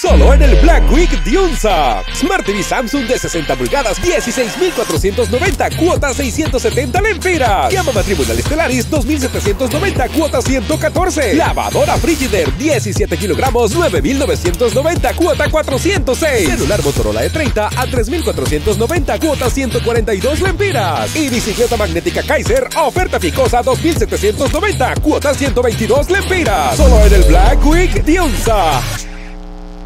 Solo en el Black Week de UNSA. Smart TV Samsung de 60 pulgadas, 16,490, cuota 670 lempiras. Llama matrimonial Stellaris, 2,790, cuota 114. Lavadora Frigidaire, 17 kilogramos, 9,990, cuota 406. Celular Motorola de 30 a 3,490, cuota 142 lempiras. Y bicicleta magnética Kaiser, oferta ficosa, 2,790, cuota 122 lempiras. Solo en el Black Week de UNSA.